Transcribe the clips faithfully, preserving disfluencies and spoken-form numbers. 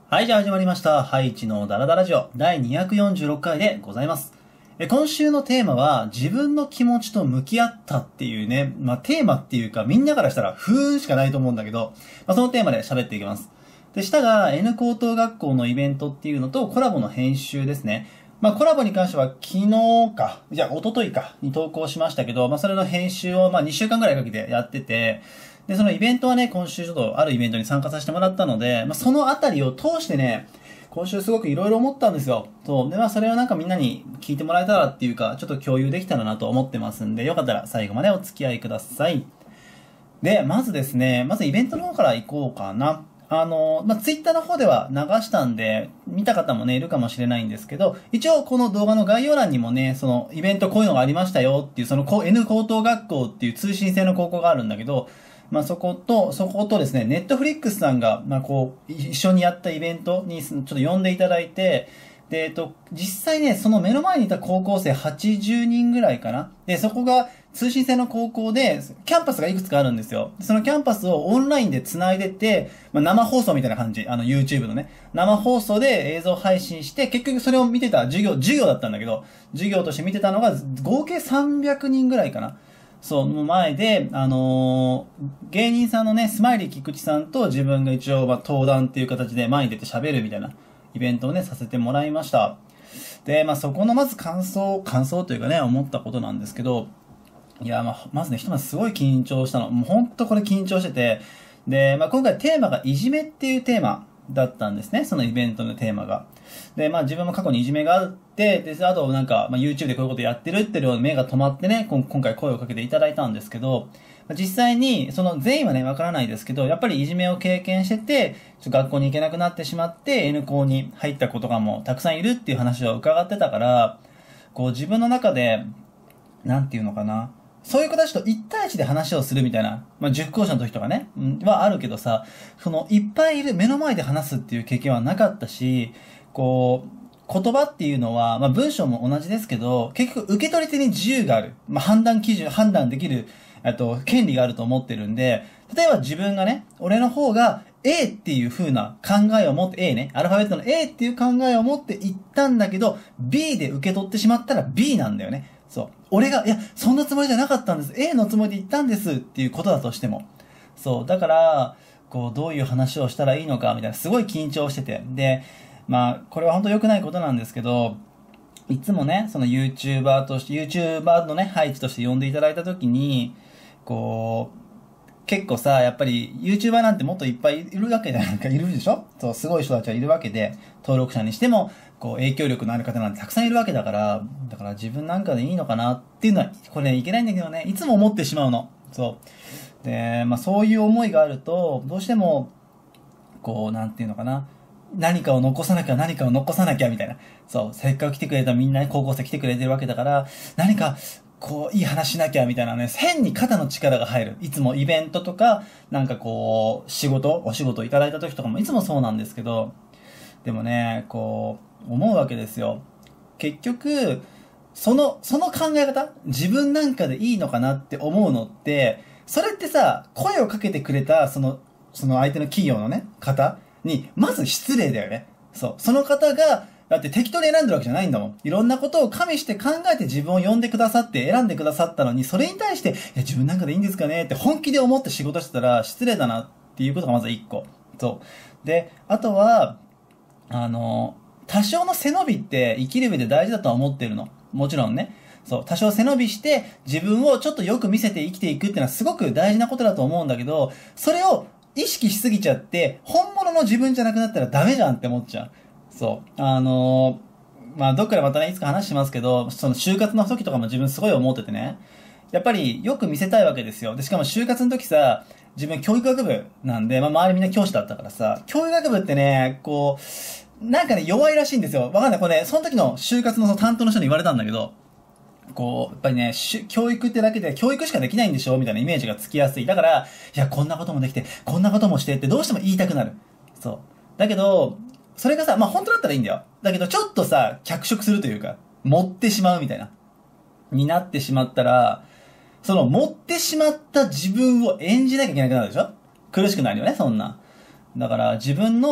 はい、じゃあ始まりました。ハイチのダラダラジオだいにひゃくよんじゅうろっかいでございます。え今週のテーマは自分の気持ちと向き合ったっていうね、まあテーマっていうかみんなからしたらふーんしかないと思うんだけど、まあそのテーマで喋っていきます。で、下が N 高等学校のイベントっていうのとコラボの編集ですね。まあコラボに関しては昨日か、じゃあ一昨日かに投稿しましたけど、まあそれの編集をまあにしゅうかんぐらいかけてやってて、で、そのイベントはね、今週ちょっとあるイベントに参加させてもらったので、まあ、そのあたりを通してね、今週すごくいろいろ思ったんですよ。そう。で、まあそれをなんかみんなに聞いてもらえたらっていうか、ちょっと共有できたらなと思ってますんで、よかったら最後までお付き合いください。で、まずですね、まずイベントの方から行こうかな。あの、まあ、ツイッターの方では流したんで、見た方もね、いるかもしれないんですけど、一応この動画の概要欄にもね、そのイベントこういうのがありましたよっていう、その N 高等学校っていう通信制の高校があるんだけど、まあ、そこと、そことですね、ネットフリックスさんが、まあ、こう、一緒にやったイベントにちょっと呼んでいただいて、で、えっと、実際ね、その目の前にいた高校生はちじゅうにんぐらいかな。で、そこが通信制の高校で、キャンパスがいくつかあるんですよ。そのキャンパスをオンラインで繋いでて、まあ、生放送みたいな感じ。あの、YouTube のね。生放送で映像配信して、結局それを見てた授業、授業だったんだけど、授業として見てたのが合計さんびゃくにんぐらいかな。そう、の前で、あのー、芸人さんのね、スマイリー菊池さんと自分が一応、まあ、登壇っていう形で前に出て喋るみたいなイベントをね、させてもらいました。で、まあ、そこのまず感想、感想というかね、思ったことなんですけど、いや、まあ、まずね、ひとまずすごい緊張したの。もうほんとこれ緊張してて、で、まあ、今回テーマがいじめっていうテーマだったんですね、そのイベントのテーマが。で、まあ自分も過去にいじめがあって、で、あとなんか、まあ YouTube でこういうことやってるっていうのを目が止まってね、今回声をかけていただいたんですけど、実際に、その全員はね、わからないですけど、やっぱりいじめを経験してて、ちょっと学校に行けなくなってしまって、N 校に入った子とかもたくさんいるっていう話を伺ってたから、こう自分の中で、なんていうのかな、そういう子たちといち対いちで話をするみたいな、まあ、塾講師の時とかね、うん、はあるけどさ、その、いっぱいいる目の前で話すっていう経験はなかったし、こう、言葉っていうのは、まあ、文章も同じですけど、結局受け取り手に自由がある。まあ、判断基準、判断できる、えっと、権利があると思ってるんで、例えば自分がね、俺の方が A っていう風な考えを持って、A ね、アルファベットの A っていう考えを持って言ったんだけど、B で受け取ってしまったら B なんだよね。そう。俺が、いや、そんなつもりじゃなかったんです。A のつもりで言ったんですっていうことだとしても。そう。だから、こう、どういう話をしたらいいのか、みたいな、すごい緊張してて。で、まあ、これは本当良くないことなんですけど、いつもね、その YouTuber として、YouTuber のね、配置として呼んでいただいたときに、こう、結構さ、やっぱり YouTuber なんてもっといっぱいいるわけじゃないか、いるでしょ？そう、すごい人たちはいるわけで、登録者にしても、こう、影響力のある方なんてたくさんいるわけだから、だから自分なんかでいいのかなっていうのは、これね、いけないんだけどね、いつも思ってしまうの。そう。で、まあそういう思いがあると、どうしても、こう、なんていうのかな。何かを残さなきゃ何かを残さなきゃみたいな。そう。せっかく来てくれたみんな高校生来てくれてるわけだから、何か、こう、いい話しなきゃみたいなね、変に肩の力が入る。いつもイベントとか、なんかこう、仕事、お仕事いただいた時とかもいつもそうなんですけど、でもね、こう、思うわけですよ。結局、その、その考え方、自分なんかでいいのかなって思うのって、それってさ、声をかけてくれた、その、その相手の企業のね、方に、まず失礼だよね。そう。その方が、だって適当に選んでるわけじゃないんだもん。いろんなことを加味して考えて自分を呼んでくださって選んでくださったのに、それに対して、いや、自分なんかでいいんですかねって本気で思って仕事してたら失礼だなっていうことがまず一個。そう。で、あとは、あの、多少の背伸びって生きる上で大事だとは思ってるの。もちろんね。そう、多少背伸びして自分をちょっとよく見せて生きていくっていうのはすごく大事なことだと思うんだけど、それを意識しすぎちゃって、本物の自分じゃなくなったらダメじゃんって思っちゃう。そう。あのー、まあ、どっかでまたね、いつか話しますけど、その就活の時とかも自分すごい思っててね。やっぱりよく見せたいわけですよ。で、しかも就活の時さ、自分教育学部なんで、まあ、周りみんな教師だったからさ、教育学部ってね、こう、なんかね、弱いらしいんですよ。わかんない。これね、その時の就活のその担当の人に言われたんだけど、こう、やっぱりね、教育ってだけで、教育しかできないんでしょみたいなイメージがつきやすい。だから、いや、こんなこともできて、こんなこともしてってどうしても言いたくなる。そう。だけど、それがさ、まあ、本当だったらいいんだよ。だけど、ちょっとさ、脚色するというか、持ってしまうみたいな。になってしまったら、その、持ってしまった自分を演じなきゃいけなくなるでしょ？苦しくなるよね、そんな。だから、自分の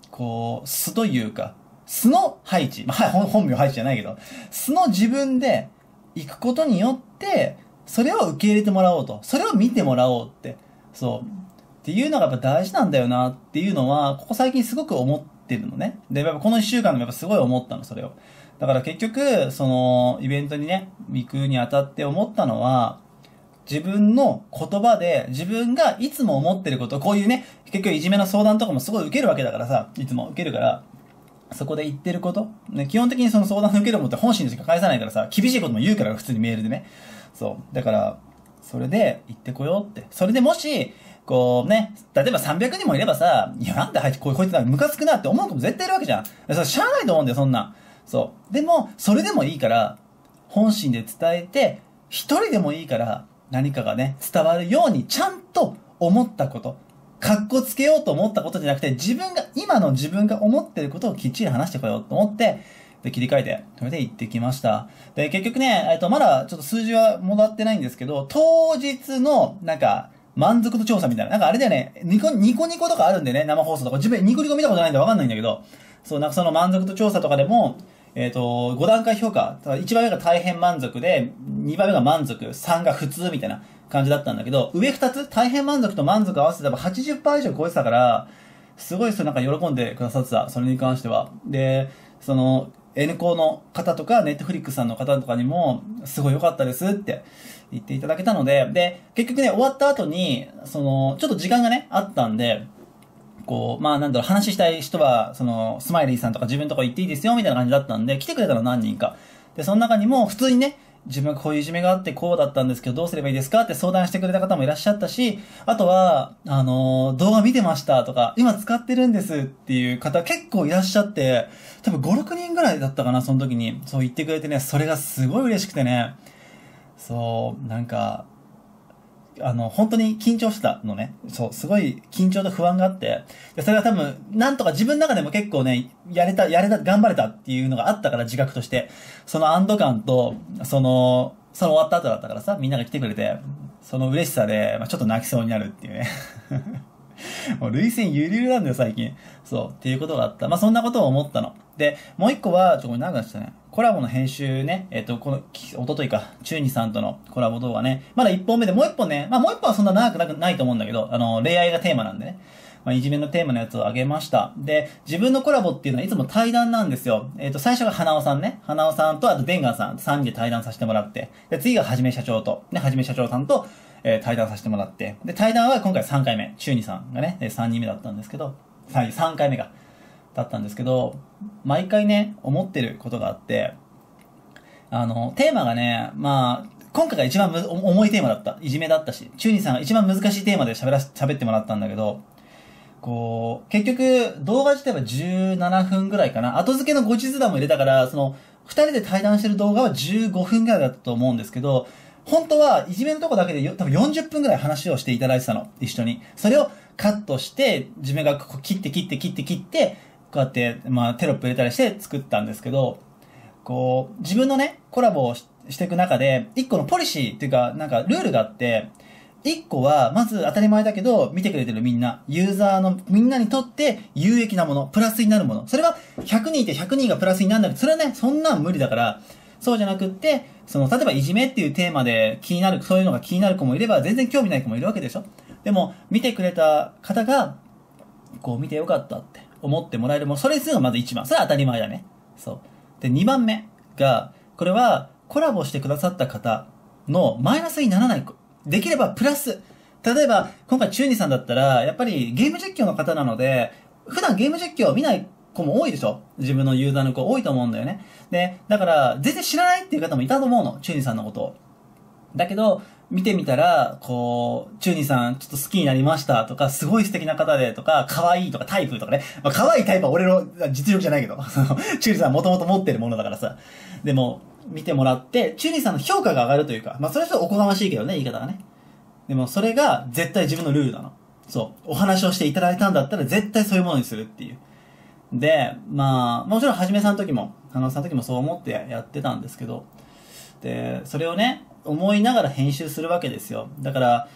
こう、素というか、素の配置、まあ、本名配置じゃないけど、素の自分で行くことによって、それを受け入れてもらおうと。それを見てもらおうって。そう。っていうのがやっぱ大事なんだよなっていうのは、ここ最近すごく思ってるのね。で、やっぱこの一週間でもやっぱすごい思ったの、それを。だから結局、その、イベントにね、行くにあたって思ったのは、自分の言葉で自分がいつも思ってること、こういうね、結局いじめの相談とかもすごい受けるわけだからさ、いつも受けるから、そこで言ってること、ね、基本的にその相談受けるもって本心でしか返さないからさ、厳しいことも言うから普通にメールでね。そう。だから、それで言ってこようって。それでもし、こうね、例えばさんびゃくにんもいればさ、いやなんで入ってこいこいつなんかムカつくなって思う子も絶対いるわけじゃん。それしゃあないと思うんだよ、そんな。そう。でも、それでもいいから、本心で伝えて、一人でもいいから、何かがね、伝わるようにちゃんと思ったこと。かっこつけようと思ったことじゃなくて、自分が、今の自分が思ってることをきっちり話してこようと思って、で、切り替えて、それで行ってきました。で、結局ね、えっと、まだちょっと数字は戻ってないんですけど、当日の、なんか、満足度調査みたいな。なんかあれだよね、ニコ、ニコニコとかあるんでね、生放送とか。自分ニコニコ見たことないんでわかんないんだけど、そう、なんかその満足度調査とかでも、えっと、ご段階評価。いちばんめが大変満足で、にばんめが満足、さんが普通みたいな感じだったんだけど、上ふたつ、大変満足と満足合わせて多分 はちじゅっパーセント 以上超えてたから、すごいそれなんか喜んでくださってた、それに関しては。で、その、N 校の方とか、ネットフリックスさんの方とかにも、すごい良かったですって言っていただけたので、で、結局ね、終わった後に、その、ちょっと時間がね、あったんで、こう、まあなんだろう、話したい人は、その、スマイリーさんとか自分のとこ行っていいですよ、みたいな感じだったんで、来てくれたの何人か。で、その中にも、普通にね、自分がこういういじめがあってこうだったんですけど、どうすればいいですかって相談してくれた方もいらっしゃったし、あとは、あのー、動画見てましたとか、今使ってるんですっていう方結構いらっしゃって、多分ご、ろくにんぐらいだったかな、その時に。そう言ってくれてね、それがすごい嬉しくてね。そう、なんか、あの、本当に緊張してたのね。そう、すごい緊張と不安があって。で、それが多分、なんとか自分の中でも結構ね、やれた、やれた、頑張れたっていうのがあったから、自覚として。その安堵感と、その、その終わった後だったからさ、みんなが来てくれて、その嬉しさで、まあ、ちょっと泣きそうになるっていうね。もう類線ゆるゆるなんだよ、最近。そう、っていうことがあった。まあ、そんなことを思ったの。で、もう一個は、ちょ、これ長くなっちゃったね。コラボの編集ね、えっと、この、おとといか、チューニさんとのコラボ動画ね、まだ一本目でもう一本ね、まあもう一本はそんな長くなくないと思うんだけど、あの、恋愛がテーマなんでね、まあいじめのテーマのやつをあげました。で、自分のコラボっていうのはいつも対談なんですよ。えっと、最初が花尾さんね、花尾さんとあとデンガンさん、さんにんで対談させてもらって、で、次がはじめ社長と、ね、はじめ社長さんと、えー、対談させてもらって、で、対談は今回さんかいめ、チューニさんがね、さんにんめだったんですけど、さんかいめが、だったんですけど、毎回ね、思ってることがあって、あの、テーマがね、まあ、今回が一番む重いテーマだった。いじめだったし、チューニさんが一番難しいテーマで喋らし、喋ってもらったんだけど、こう、結局、動画自体はじゅうななふんぐらいかな。後付けの後日談も入れたから、その、二人で対談してる動画はじゅうごふんぐらいだったと思うんですけど、本当はいじめのとこだけでよ多分よんじゅっぷんぐらい話をしていただいてたの。一緒に。それをカットして、自分がこう切って切って切って切って、こうやって、まあ、テロップ入れたりして作ったんですけど、こう、自分のね、コラボを し, していく中で、一個のポリシーっていうか、なんかルールがあって、一個は、まず当たり前だけど、見てくれてるみんな、ユーザーのみんなにとって有益なもの、プラスになるもの。それはひゃくにんいてひゃくにんがプラスになるんだけど、それはね、そんなん無理だから、そうじゃなくって、その、例えばいじめっていうテーマで気になる、そういうのが気になる子もいれば、全然興味ない子もいるわけでしょ。でも、見てくれた方が、こう見てよかったって思ってもらえるもの、それするのがまず一番。それは当たり前だね。そう。で、二番目が、これはコラボしてくださった方のマイナスにならない、できればプラス。例えば、今回チューニさんだったら、やっぱりゲーム実況の方なので、普段ゲーム実況を見ない子も多いでしょ。自分のユーザーの子多いと思うんだよね。で、だから、全然知らないっていう方もいたと思うの。チューニさんのことを。だけど、見てみたら、こう、チューニさんちょっと好きになりましたとか、すごい素敵な方でとか、可愛いとかタイプとかね。まあ、可愛いタイプは俺の実力じゃないけど、チューニさんもともと持ってるものだからさ。でも、見てもらって、チューニさんの評価が上がるというか、まあそれはちょっとおこがましいけどね、言い方がね。でもそれが絶対自分のルールなの。そう。お話をしていただいたんだったら絶対そういうものにするっていう。で、まあ、もちろんはじめさんの時も、花尾さんの時もそう思ってやってたんですけど、で、それをね、思いながら編集するわけですよ。だから、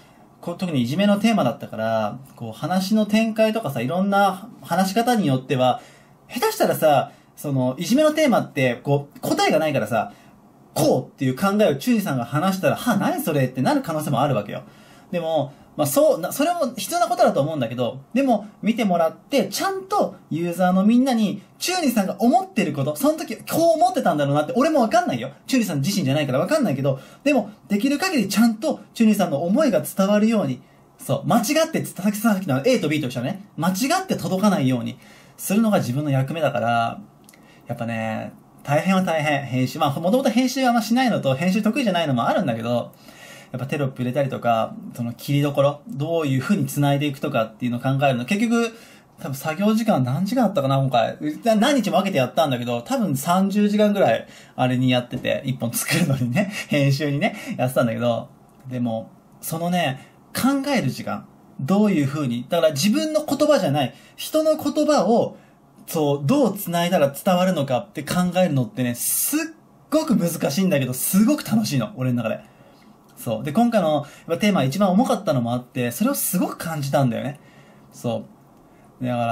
こう特にいじめのテーマだったから、こう話の展開とかさ、いろんな話し方によっては、下手したらさ、その、いじめのテーマって、こう、答えがないからさ、こうっていう考えをチューニさんが話したら、は、何それってなる可能性もあるわけよ。でも、まあそう、それも必要なことだと思うんだけど、でも、見てもらって、ちゃんとユーザーのみんなに、チューニさんが思ってること、その時、こう思ってたんだろうなって、俺もわかんないよ。チューニさん自身じゃないからわかんないけど、でも、できる限りちゃんと、チューニさんの思いが伝わるように、そう、間違って、さっきさっきの A と B と一緒ね、間違って届かないように、するのが自分の役目だから、やっぱね、大変は大変、編集。まあ、もともと編集はあんましないのと、編集得意じゃないのもあるんだけど、やっぱテロップ入れたりとか、その切りどころ、どういう風に繋いでいくとかっていうのを考えるの。結局、多分作業時間何時間あったかな、今回。何日も分けてやったんだけど、多分さんじゅうじかんぐらい、あれにやってて、一本作るのにね、編集にね、やってたんだけど、でも、そのね、考える時間、どういう風に、だから自分の言葉じゃない、人の言葉を、そう、どう繋いだら伝わるのかって考えるのってね、すっごく難しいんだけど、すごく楽しいの、俺の中で。そう。で、今回のテーマ一番重かったのもあって、それをすごく感じたんだよね。そう。だから、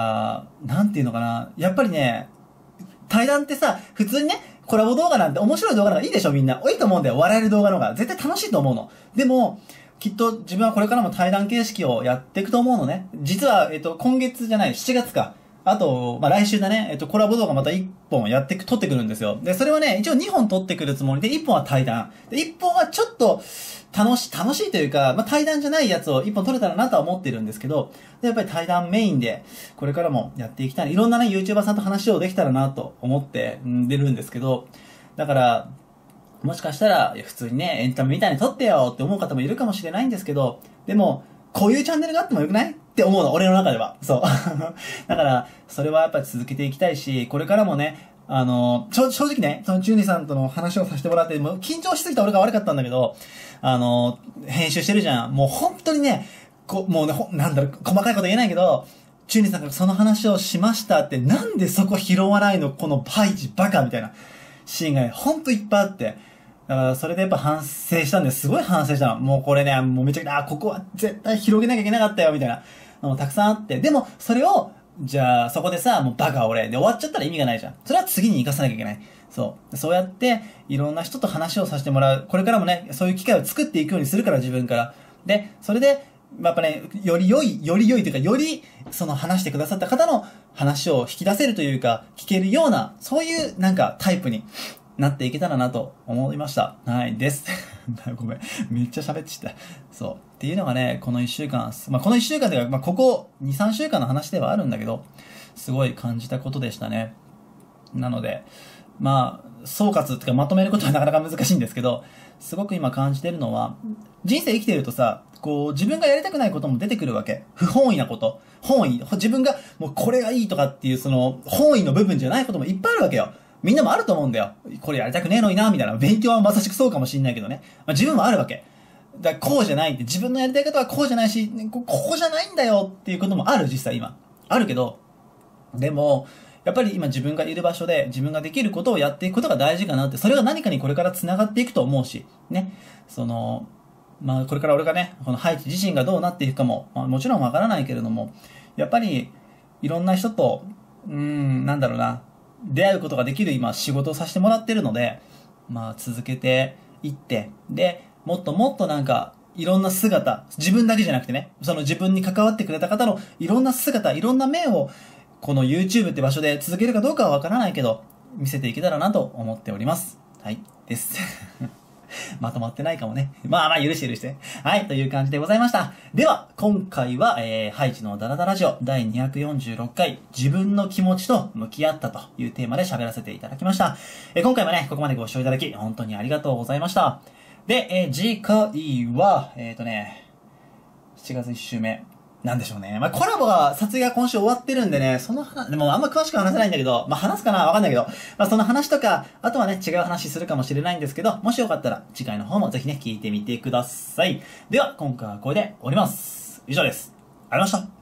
なんていうのかな。やっぱりね、対談ってさ、普通にね、コラボ動画なんて面白い動画の方がいいでしょ、みんな。多いと思うんだよ。笑える動画の方が。絶対楽しいと思うの。でも、きっと自分はこれからも対談形式をやっていくと思うのね。実は、えっと、今月じゃない、しちがつか。あと、まあ、来週だね、えっと、コラボ動画またいっぽんやってく、撮ってくるんですよ。で、それはね、一応にほん撮ってくるつもりで、いっぽんは対談。で、いっぽんはちょっと、楽しい、楽しいというか、まあ、対談じゃないやつをいっぽん撮れたらなとは思ってるんですけど、で、やっぱり対談メインで、これからもやっていきたい。いろんなね、YouTuber さんと話をできたらなと思ってんでるんですけど、だから、もしかしたら、いや普通にね、エンタメみたいに撮ってよって思う方もいるかもしれないんですけど、でも、こういうチャンネルがあってもよくないって思うの、俺の中では。そう。だから、それはやっぱり続けていきたいし、これからもね、あの、正直ね、そのチューニさんとの話をさせてもらって、もう緊張しすぎた俺が悪かったんだけど、あの、編集してるじゃん。もう本当にね、こもうね、ほなんだろう、細かいこと言えないけど、チューニさんがその話をしましたって、なんでそこ拾わないのこのパイチバカみたいなシーンがね、ほんといっぱいあって、だから、それでやっぱ反省したんです。すごい反省したの。もうこれね、もうめちゃくちゃ、あ、ここは絶対広げなきゃいけなかったよ、みたいなのもたくさんあって。でも、それを、じゃあ、そこでさ、もうバカ俺、で終わっちゃったら意味がないじゃん。それは次に活かさなきゃいけない。そう。そうやって、いろんな人と話をさせてもらう。これからもね、そういう機会を作っていくようにするから、自分から。で、それで、やっぱね、より良い、より良いというか、より、その話してくださった方の話を引き出せるというか、聞けるような、そういう、なんか、タイプに、なっていけたらなと思いました。はい、です。ごめん。めっちゃ喋ってきた。そう。っていうのがね、この一週間、まあ、この一週間というか、まあ、ここに、さんしゅうかんの話ではあるんだけど、すごい感じたことでしたね。なので、まあ、総括っていうかまとめることはなかなか難しいんですけど、すごく今感じてるのは、人生生きてるとさ、こう、自分がやりたくないことも出てくるわけ。不本意なこと。本意。自分が、もうこれがいいとかっていう、その、本意の部分じゃないこともいっぱいあるわけよ。みんなもあると思うんだよ。これやりたくねえのにな、みたいな。勉強はまさしくそうかもしんないけどね。まあ、自分もあるわけ。だからこうじゃないって、自分のやりたいことはこうじゃないし、ここじゃないんだよっていうこともある、実際今。あるけど、でも、やっぱり今自分がいる場所で自分ができることをやっていくことが大事かなって、それが何かにこれから繋がっていくと思うし、ね。その、まあこれから俺がね、このハイチ自身がどうなっていくかも、まあ、もちろんわからないけれども、やっぱりいろんな人と、うーん、なんだろうな、出会うことができる今仕事をさせてもらってるので、まあ続けていって、で、もっともっとなんか、いろんな姿、自分だけじゃなくてね、その自分に関わってくれた方のいろんな姿、いろんな面を、この YouTube って場所で続けるかどうかはわからないけど、見せていけたらなと思っております。はい、です。まとまってないかもね。まあまあ許して許して。はい、という感じでございました。では、今回は、えー、ハイチのダラダラジオだいにひゃくよんじゅうろっかい、自分の気持ちと向き合ったというテーマで喋らせていただきました。えー、今回もね、ここまでご視聴いただき、本当にありがとうございました。で、えー、次回は、えっとね、しちがついっ週目。なんでしょうね。まあ、コラボが、撮影が今週終わってるんでね、その話、でもあんま詳しく話せないんだけど、まあ、話すかなわかんないけど、まあ、その話とか、あとはね、違う話するかもしれないんですけど、もしよかったら、次回の方もぜひね、聞いてみてください。では、今回はこれで終わります。以上です。ありがとうございました。